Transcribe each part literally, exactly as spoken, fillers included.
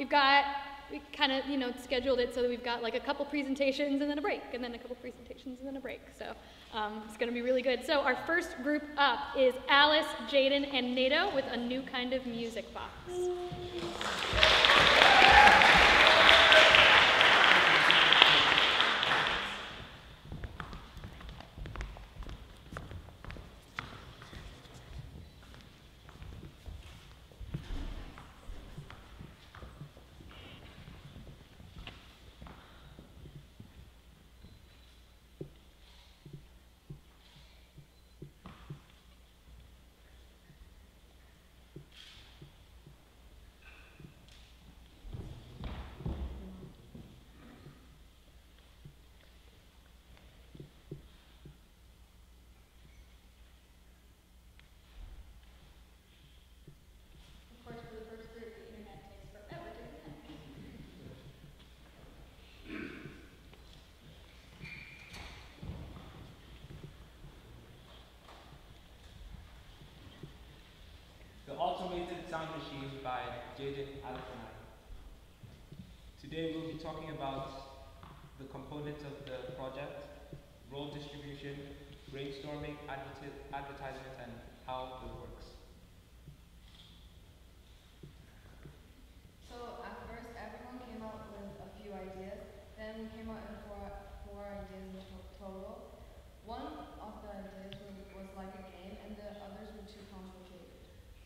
we've got, we kind of, you know, scheduled it so that we've got like a couple presentations and then a break, and then a couple presentations and then a break. So um, it's going to be really good. So our first group up is Alice, Jaden, and Nato with a new kind of music box. The Automated Sound Machine by Jaden Alaphanayi. Today we'll be talking about the components of the project, role distribution, brainstorming, adver advertisement, and how it works. So at first everyone came out with a few ideas, then we came out with four, four ideas in to total. One of the ideas was, was like a game and the others were too complicated.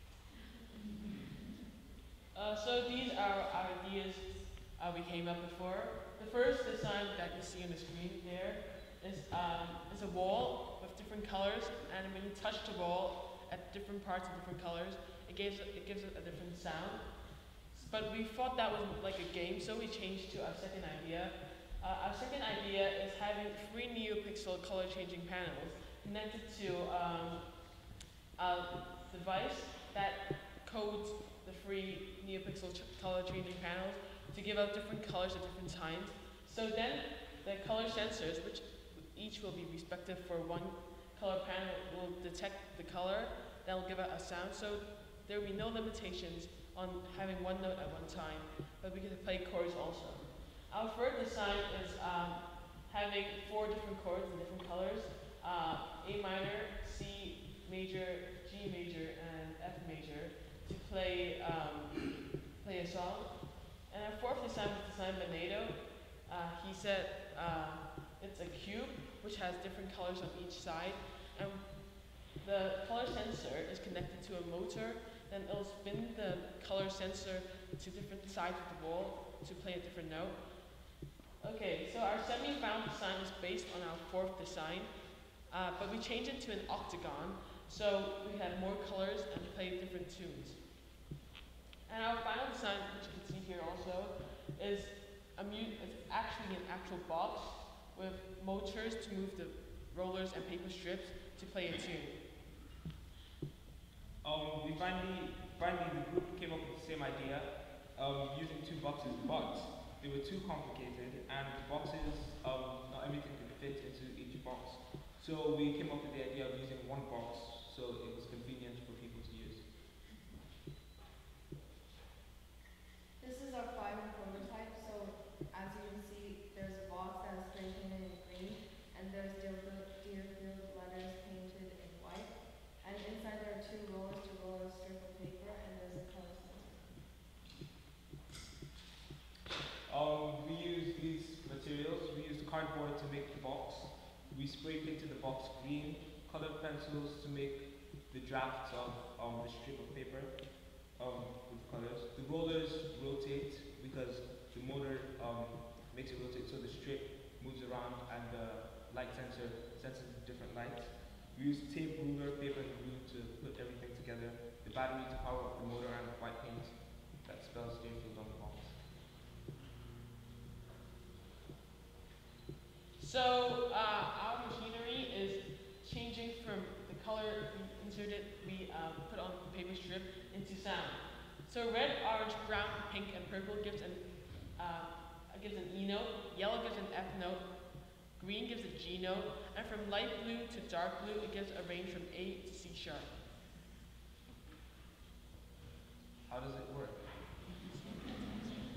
Uh, so these are our ideas uh, we came up before. The first design that you see on the screen there is, um, is a wall with different colors, and when you touch the wall at different parts of different colors, it gives, it gives it a different sound. But we thought that was like a game, so we changed to our second idea. Uh, our second idea is having three NeoPixel color changing panels connected to um, a device that codes the three NeoPixel color changing panels to give out different colors at different times. So then the color sensors, which each will be respective for one color panel, will detect the color, that will give out a sound. So there will be no limitations on having one note at one time, but we can play chords also. Our third design is um, having four different chords in different colors, uh, A minor, C major, G major, and F major, to play, um, play a song. And our fourth design was designed by Nato. Uh, he said uh, it's a cube which has different colors on each side, and the color sensor is connected to a motor, then it'll spin the color sensor to different sides of the wall to play a different note. Okay, so our semi-final design is based on our fourth design, uh, but we changed it to an octagon, so we have more colors and play different tunes. And our final design, which you can see here also, is a mu it's actually an actual box with motors to move the rollers and paper strips to play a tune. Um, we finally, finally the group came up with the same idea of using two boxes, but they were too complicated, and the boxes, um, not everything could fit into each box. So we came up with the idea of using one box, so it was convenient for people to use. This is our final prototype, so as you can see, there's a box that is spray painted in green, and there's Deerfield, Deerfield letters painted in white. And inside there are two rollers to roll a strip of paper, and there's a color sensor. Um, we used these materials. We used cardboard to make the box. We spray painted the box green, colored pencils to make the drafts of um, the strip of paper um, with colors. The rollers rotate because the motor um, makes it rotate so the strip moves around, and the light sensor senses different lights. We use tape, ruler, paper, and glue to put everything together. The battery to power up the motor, and white paint that spells Deerfield on the box. So uh, our machinery is changing from the color we inserted, we uh, put on the paper strip, into sound. So red, orange, brown, pink, and purple gives an uh, gives an E note, yellow gives an F note, green gives a G note, and from light blue to dark blue, it gives a range from A to C sharp. How does it work?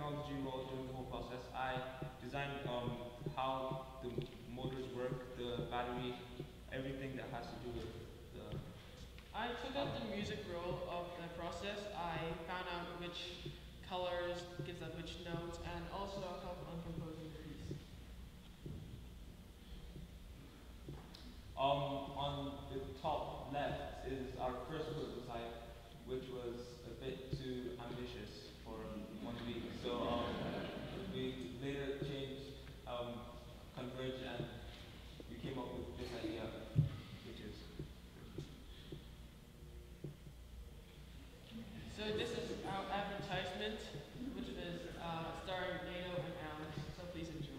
technology role during the whole process. I designed um, how the motors work, the battery, everything that has to do with the. I took out the music role of the process. I found out which colors gives up which notes, and also helped on composing the piece. Um, on the top left is our first prototype, which was a bit too ambitious for one week. So um, we later changed, um, converged, and we came up with this idea, which is. So this is our advertisement, which is uh, starring Nato and Alex. So please enjoy.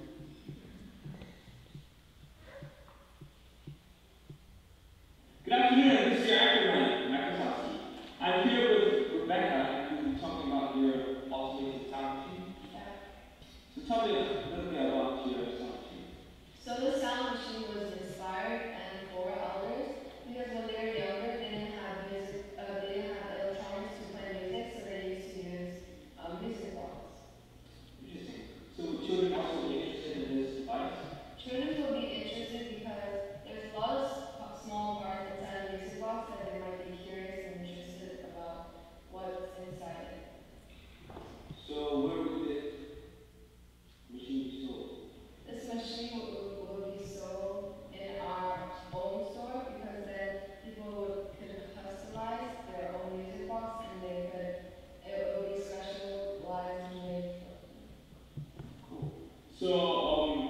Good afternoon, this is your actor, Ryan Microsoft. I'm here with Rebecca, who will be talking about your alternative sound machine. So tell me a little bit about your sound machine. So the sound machine was inspired and for elders because when they were younger they didn't have music, uh, they didn't have electronics to play music, so they used to use um, music box. Interesting. So would children also be interested in this device? Children will be interested because there's a lot of s- small parts inside a music box that they might be curious and interested about what's inside it. So where would this machine be sold? This machine will, will be sold in our own store because then people would, could customize their own music box and they could, it will be specialized and made for Cool. So, um,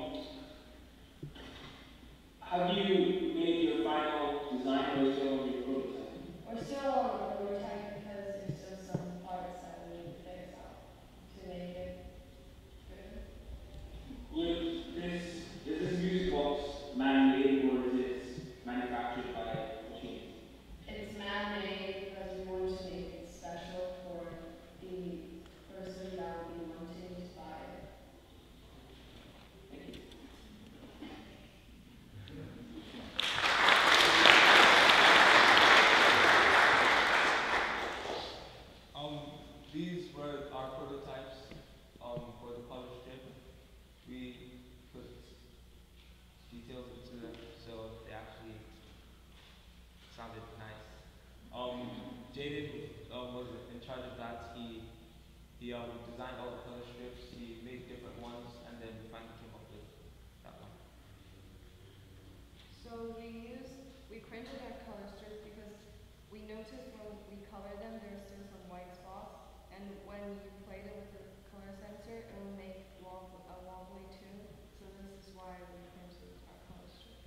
have you made your final design or still on your prototype? We're still on the prototype because there's still some parts that we need to fix out to make it good. Would this, is this music box man-made or is it manufactured by machines? It's man-made because we wanted to make it special for the person that we want to inspire. Thank you. Um, these were our prototypes um, for the color strip. We put details into them so they actually sounded nice. Um, Jaden uh, was in charge of that. He he um, designed all the color strips. He made different ones, and then we finally came up with that one. So we used, we printed our color strips because we noticed when we colored them, there's still some white spots, and when you played it with the color sensor, it will make wob- a wobbly tune. So this is why we printed our color strip.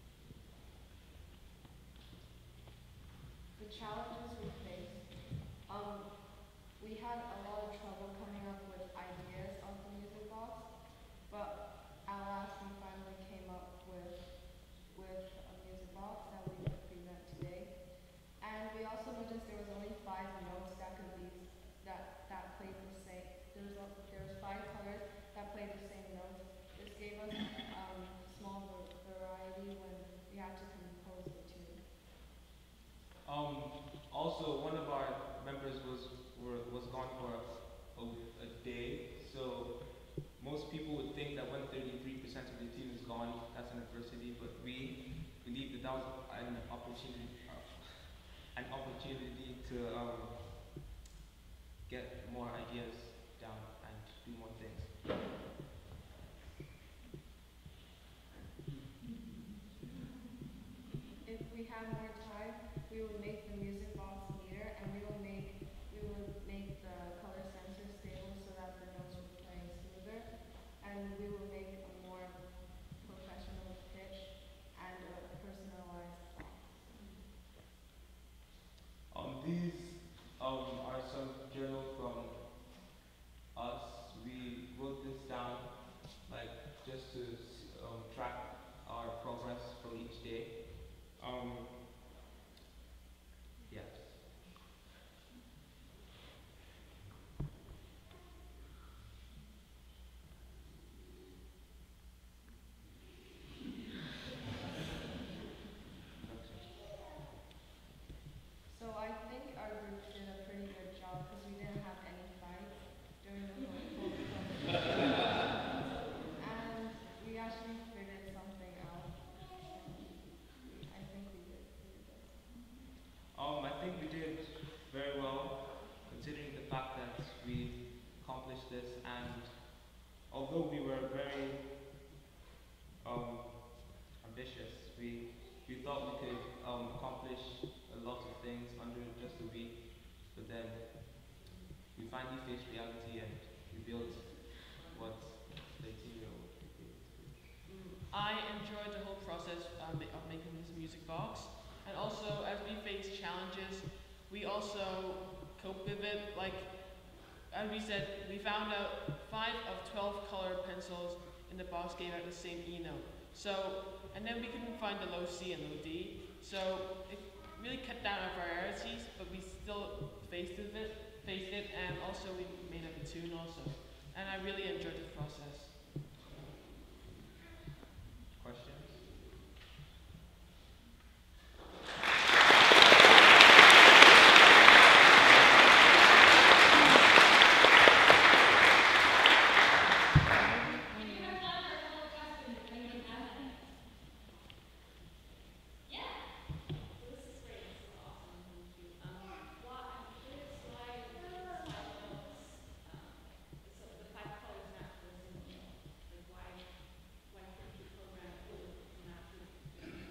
The challenges we faced, um, we had a lot of trouble coming up with ideas of the music box, but at last we finally came up with with a music box that we could present today. And we also noticed there was only five notes that could be that that played the same. There was a- there was five colors that played the same notes. This gave us um, small va- variety when we had to compose the tune. Um, also, one of our members was were, was gone for a, a day, so most people would think that when thirty-three percent of the team is gone, that's an adversity, but we believe that that was an opportunity, uh, an opportunity to um, get more ideas down and do more things. If we had more time, we would make the music box neater, and we will make we would make the color sensor stable so that the notes would play smoother, and we will make a more professional pitch and a personalized box. Um, these um, are some journals from us. We wrote this down, like just to um, track our progress for each day. Um, yes. So I think our group did a pretty good job because we didn't have any fights during the whole whole we we thought we could um, accomplish a lot of things under just a week, but then we finally faced reality and we built what the eighteen-year-old could be able to do. I enjoyed the whole process um, of making this music box, and also as we faced challenges, we also coped with it. Like as we said, we found out five of twelve color pencils in the box gave out the same E note. So, and then we couldn't find the low C and low D. So it really cut down our varieties, but we still faced with it, faced it, and also we made up a tune also. And I really enjoyed the process. Questions?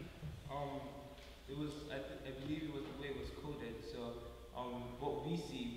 Um, it was, I, th I believe it was the way it was coded. So, um, what we see,